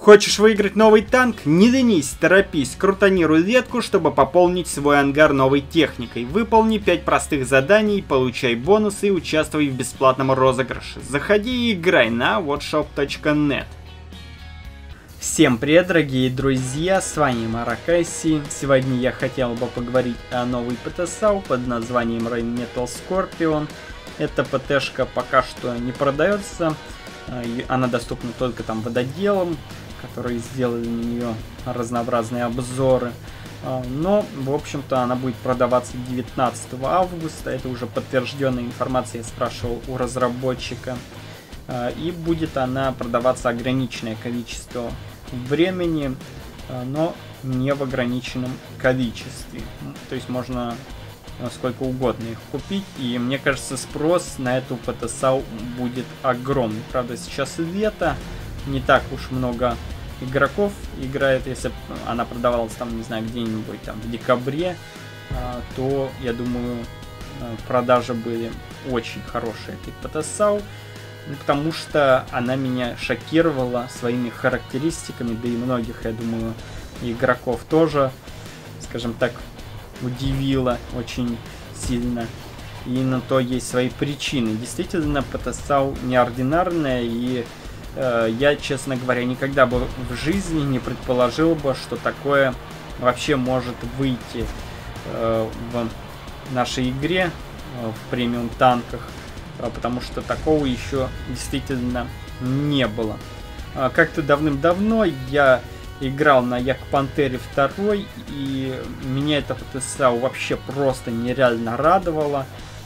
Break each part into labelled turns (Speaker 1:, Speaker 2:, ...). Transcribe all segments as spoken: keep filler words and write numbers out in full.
Speaker 1: Хочешь выиграть новый танк? Не ленись, торопись, крутани рулетку, чтобы пополнить свой ангар новой техникой. Выполни пять простых заданий, получай бонусы и участвуй в бесплатном розыгрыше. Заходи и играй на вотшоп точка нет. Всем привет, дорогие друзья, с вами Маракайси. Сегодня я хотел бы поговорить о новой ПТ-САУ под названием Rheinmetall Scorpion. Эта ПТ-шка пока что не продается, она доступна только там вододелам, которые сделали на нее разнообразные обзоры. Но, в общем-то, она будет продаваться девятнадцатого августа. Это уже подтвержденная информация, я спрашивал у разработчика. И будет она продаваться ограниченное количество времени, но не в ограниченном количестве. То есть можно сколько угодно их купить. И мне кажется, спрос на эту ПТ-САУ будет огромный. Правда, сейчас лето, не так уж много игроков играет. Если она продавалась там, не знаю, где-нибудь там в декабре, то, я думаю, продажи были очень хорошие этой ПТ-САУ. Потому что она меня шокировала своими характеристиками, да и многих, я думаю, игроков тоже, скажем так, удивила очень сильно. И на то есть свои причины. Действительно, ПТ-САУ неординарная, и э, я, честно говоря, никогда бы в жизни не предположил бы, что такое вообще может выйти э, в нашей игре, э, в премиум танках. Потому что такого еще действительно не было. Как-то давным-давно я играл на Як-Пантере два, и меня эта ПТ-САУ вообще просто нереально радовала.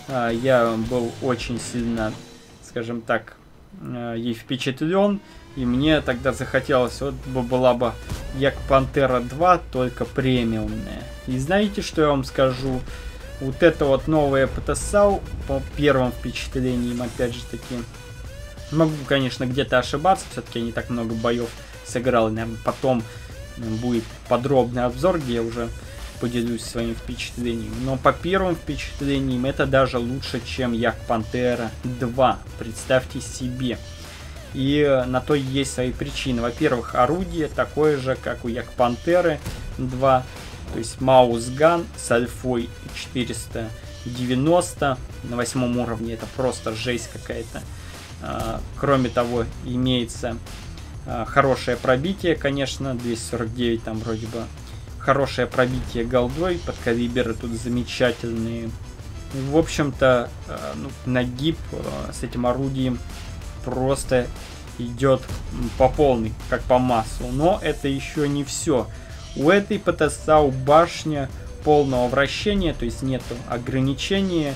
Speaker 1: Я был очень сильно, скажем так, ей впечатлен, и мне тогда захотелось, вот была бы Як-Пантера два, только премиумная. И знаете, что я вам скажу? Вот это вот новая ПТ-САУ, по первым впечатлениям, опять же таки, могу, конечно, где-то ошибаться, все-таки я не так много боев сыграл, и, наверное, потом будет подробный обзор, где я уже поделюсь своими впечатлениями. Но по первым впечатлениям это даже лучше, чем Як-Пантера два, представьте себе. И на то есть свои причины. Во-первых, орудие такое же, как у Як-Пантеры два. То есть Маусган с альфой четыреста девяносто на восьмом уровне. Это просто жесть какая-то. А, кроме того, имеется а, хорошее пробитие, конечно. двести сорок девять там вроде бы. Хорошее пробитие голдой. Подкалиберы тут замечательные. В общем-то, а, ну, нагиб а, с этим орудием просто идет по полной, как по маслу. Но это еще не все. У этой ПТ-САУ башня полного вращения, то есть нету ограничения,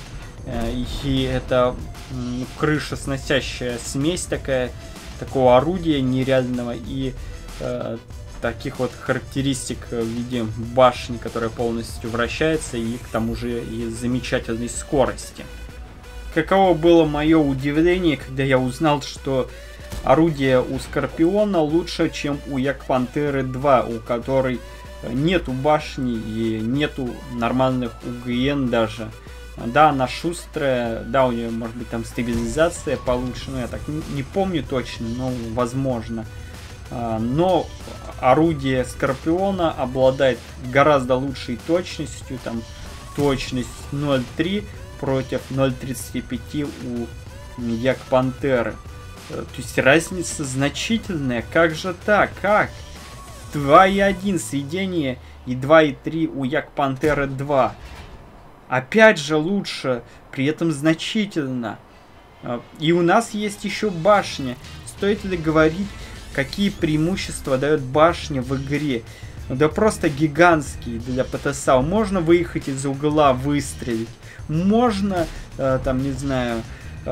Speaker 1: и это крышесносящая смесь такая, такого орудия нереального и э, таких вот характеристик в виде башни, которая полностью вращается, и к тому же и замечательной скорости. Каково было мое удивление, когда я узнал, что орудие у Скорпиона лучше, чем у Як-Пантеры два, у которой нету башни и нету нормальных УГН даже. Да, она шустрая, да, у нее может быть там стабилизация получше, но я так не, не помню точно, но возможно. Но орудие Скорпиона обладает гораздо лучшей точностью, там точность ноль целых три против ноль целых тридцать пять у Як-Пантеры. То есть разница значительная. Как же так? Как? два и один сведение и два и три у Як-Пантеры два. Опять же лучше, при этом значительно. И у нас есть еще башня. Стоит ли говорить, какие преимущества дает башня в игре? Да просто гигантские для ПТ-САУ. Можно выехать из угла, выстрелить. Можно, там, не знаю,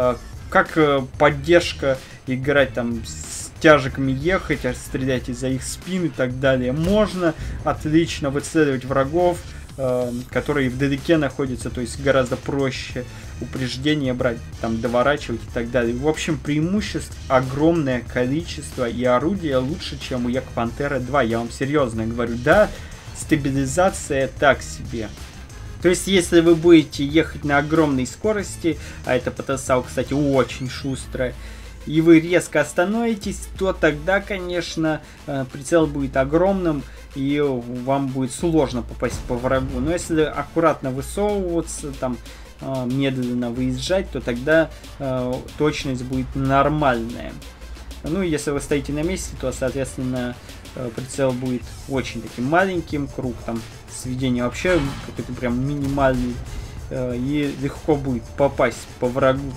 Speaker 1: как поддержка играть там с тяжиками, ехать, стрелять из-за их спин и так далее. Можно отлично выцеливать врагов, э, которые вдалеке находятся, то есть гораздо проще упреждения брать, там доворачивать и так далее. В общем, преимуществ огромное количество, и орудие лучше, чем у Як-Пантеры два. Я вам серьезно говорю, да, стабилизация так себе. То есть, если вы будете ехать на огромной скорости, а эта ПТ-САУ, кстати, очень шустрая, и вы резко остановитесь, то тогда, конечно, прицел будет огромным, и вам будет сложно попасть по врагу. Но если аккуратно высовываться, там, медленно выезжать, то тогда точность будет нормальная. Ну, если вы стоите на месте, то, соответственно, прицел будет очень таким маленьким, круг там сведения вообще какой-то прям минимальный, и легко будет попасть по врагу.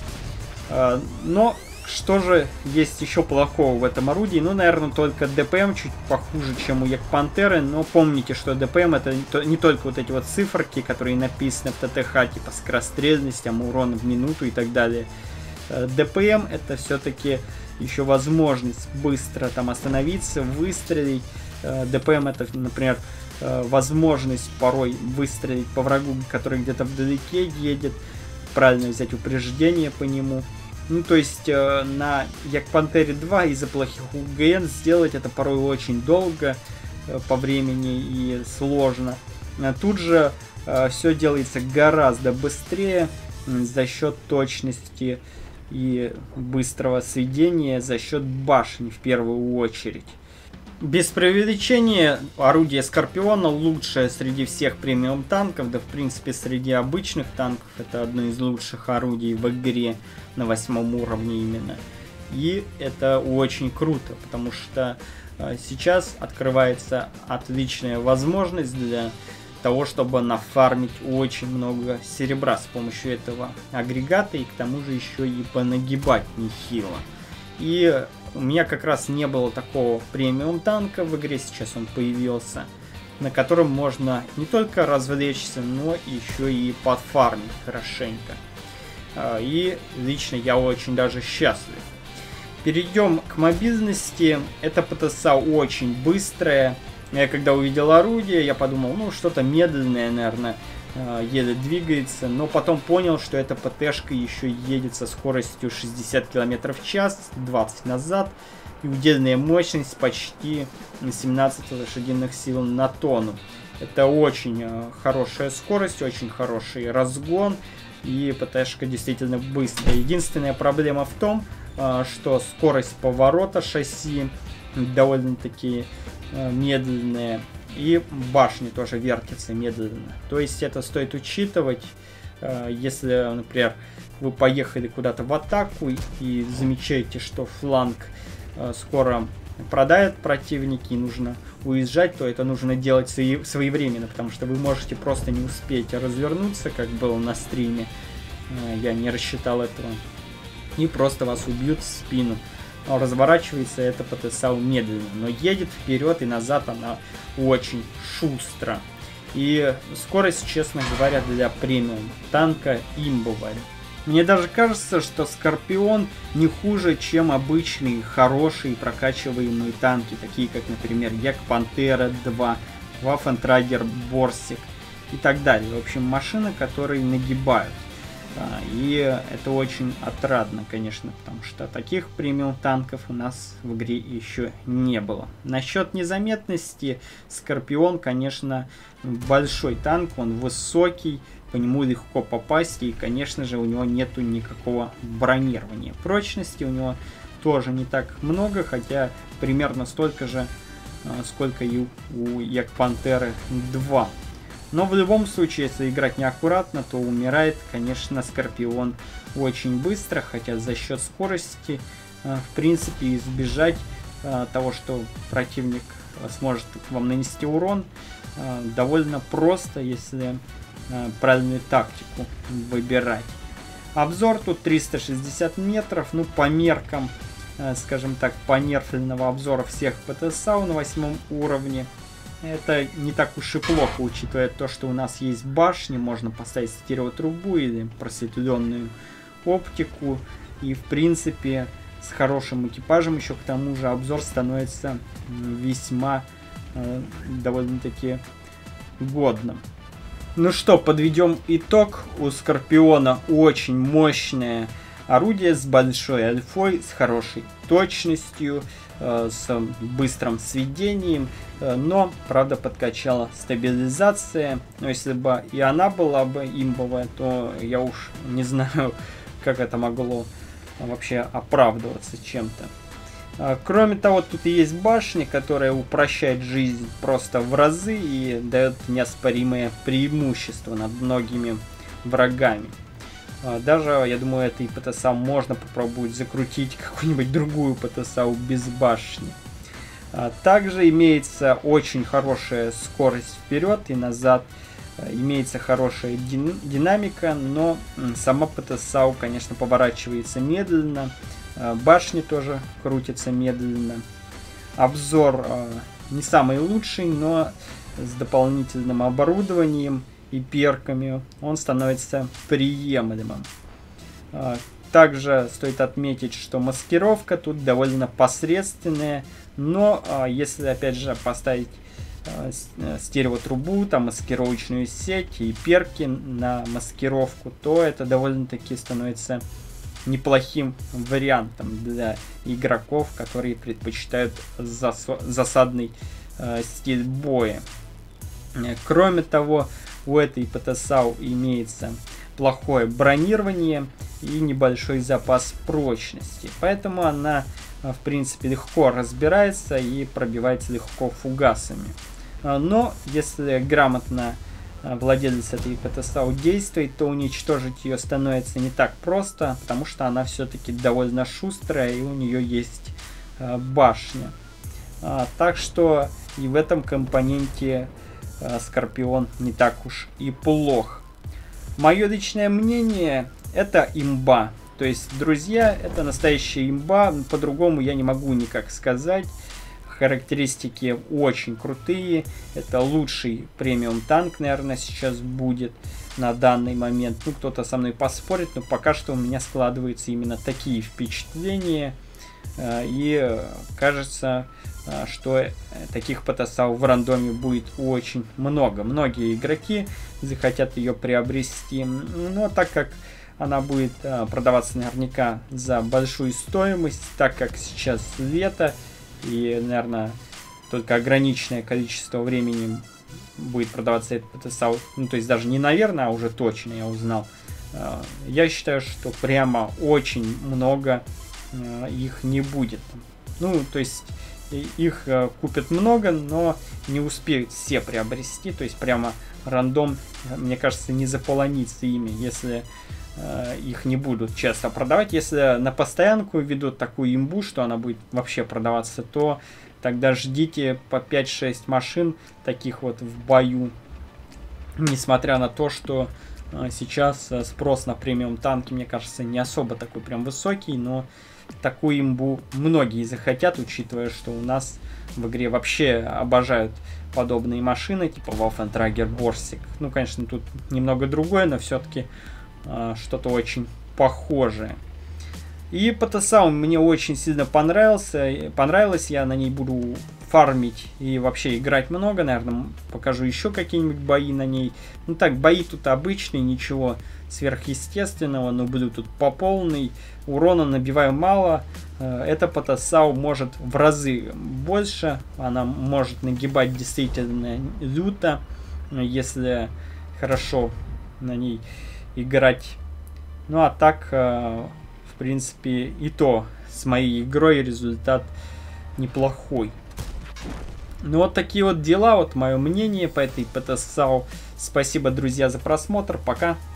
Speaker 1: Но что же есть еще плохого в этом орудии? Ну, наверное, только ДПМ чуть похуже, чем у Як-Пантеры, но помните, что ДПМ это не только вот эти вот циферки, которые написаны в ТТХ, типа скорострельность, там, урон в минуту и так далее. ДПМ это все-таки еще возможность быстро там остановиться, выстрелить. ДПМ это, например, возможность порой выстрелить по врагу, который где-то вдалеке едет, правильно взять упреждение по нему. Ну, то есть э, на Як-Пантере два из-за плохих УГН сделать это порой очень долго э, по времени и сложно. А тут же э, все делается гораздо быстрее э, за счет точности и быстрого сведения, за счет башни в первую очередь. Без преувеличения, орудие Скорпиона лучшее среди всех премиум танков, да в принципе среди обычных танков. Это одно из лучших орудий в игре на восьмом уровне именно. И это очень круто, потому что э, сейчас открывается отличная возможность для того, чтобы нафармить очень много серебра с помощью этого агрегата, и к тому же еще и понагибать нехило. И у меня как раз не было такого премиум танка в игре, сейчас он появился, на котором можно не только развлечься, но еще и подфармить хорошенько. И лично я очень даже счастлив. Перейдем к мобильности. Эта ПТСА очень быстрая. Я когда увидел орудие, я подумал, ну что-то медленное, наверное, еле двигается, но потом понял, что эта ПТшка еще едет со скоростью шестьдесят километров в час, двадцать назад, и удельная мощность почти семнадцать лошадиных сил на тонну. Это очень хорошая скорость, очень хороший разгон, и ПТшка действительно быстрая. Единственная проблема в том, что скорость поворота шасси довольно-таки медленная, и башни тоже вертятся медленно. То есть это стоит учитывать, если, например, вы поехали куда-то в атаку и замечаете, что фланг скоро продает противники и нужно уезжать, то это нужно делать своевременно, потому что вы можете просто не успеть развернуться, как было на стриме. Я не рассчитал этого. И просто вас убьют в спину. Но разворачивается эта ПТСА медленно, но едет вперед и назад она очень шустро. И скорость, честно говоря, для премиум танка имбовая. Мне даже кажется, что Скорпион не хуже, чем обычные хорошие прокачиваемые танки, такие как, например, Як-Пантера два, Ваффентрагер Борсик и так далее. В общем, машины, которые нагибают. И это очень отрадно, конечно, потому что таких премиум танков у нас в игре еще не было. Насчет незаметности, Скорпион, конечно, большой танк, он высокий, по нему легко попасть, и, конечно же, у него нету никакого бронирования. Прочности у него тоже не так много, хотя примерно столько же, сколько и у Як-Пантеры два. Но в любом случае, если играть неаккуратно, то умирает, конечно, Скорпион очень быстро, хотя за счет скорости, в принципе, избежать того, что противник сможет вам нанести урон, довольно просто, если правильную тактику выбирать. Обзор тут триста шестьдесят метров, ну, по меркам, скажем так, понерфленного обзора всех ПТСА на восьмом уровне. Это не так уж и плохо, учитывая то, что у нас есть башни, можно поставить стереотрубу или просветленную оптику. И в принципе с хорошим экипажем еще к тому же обзор становится весьма э, довольно-таки годным. Ну что, подведем итог. У Скорпиона очень мощное орудие с большой альфой, с хорошей точностью, э, с быстрым сведением, э, но, правда, подкачала стабилизация. Но если бы и она была бы имбовая, то я уж не знаю, как это могло вообще оправдываться чем-то. Кроме того, тут и есть башня, которая упрощает жизнь просто в разы и дает неоспоримое преимущество над многими врагами. Даже, я думаю, этой ПТСАУ можно попробовать закрутить какую-нибудь другую ПТСАУ без башни. Также имеется очень хорошая скорость вперед и назад. Имеется хорошая динамика, но сама ПТСАУ, конечно, поворачивается медленно. Башни тоже крутятся медленно. Обзор не самый лучший, но с дополнительным оборудованием и перками он становится приемлемым. Также стоит отметить, что маскировка тут довольно посредственная, но если опять же поставить стереотрубу, там маскировочную сеть и перки на маскировку, то это довольно-таки становится неплохим вариантом для игроков, которые предпочитают зас засадный э, стиль боя. Кроме того, у этой ПТСАУ имеется плохое бронирование и небольшой запас прочности, поэтому она в принципе легко разбирается и пробивается легко фугасами. Но если грамотно владелец этой ПТСАУ действует, то уничтожить ее становится не так просто, потому что она все-таки довольно шустрая и у нее есть башня. Так что и в этом компоненте Скорпион не так уж и плох. Мое личное мнение, это имба. То есть, друзья, это настоящая имба, по-другому я не могу никак сказать. Характеристики очень крутые. Это лучший премиум танк, наверное, сейчас будет на данный момент. Ну, кто-то со мной поспорит, но пока что у меня складываются именно такие впечатления. И кажется, что таких ПТСАУ в рандоме будет очень много. Многие игроки захотят ее приобрести. Но так как она будет продаваться наверняка за большую стоимость, так как сейчас лето, и, наверное, только ограниченное количество времени будет продаваться этот ПТСАУ. Ну, то есть даже не наверное, а уже точно я узнал. Я считаю, что прямо очень много их не будет. Ну, то есть их купят много, но не успеют все приобрести. То есть прямо рандом, мне кажется, не заполонится ими, если их не будут часто продавать. Если на постоянку ведут такую имбу, что она будет вообще продаваться, то тогда ждите по пять-шесть машин таких вот в бою. Несмотря на то, что сейчас спрос на премиум танки, мне кажется, не особо такой прям высокий, но такую имбу многие захотят, учитывая, что у нас в игре вообще обожают подобные машины, типа Waffentrager Borsig. Ну, конечно, тут немного другое, но все-таки что-то очень похожее. И ПТСАУ мне очень сильно понравился. Понравилось, я на ней буду фармить и вообще играть много. Наверное, покажу еще какие-нибудь бои на ней. Ну так, бои тут обычные, ничего сверхъестественного, но буду тут по полной. Урона набиваю мало. Эта ПТСАУ может в разы больше. Она может нагибать действительно люто, если хорошо на ней играть. Ну а так, в принципе, и то с моей игрой результат неплохой. Ну вот такие вот дела, вот мое мнение по этой ПТСАУ. Спасибо, друзья, за просмотр. Пока.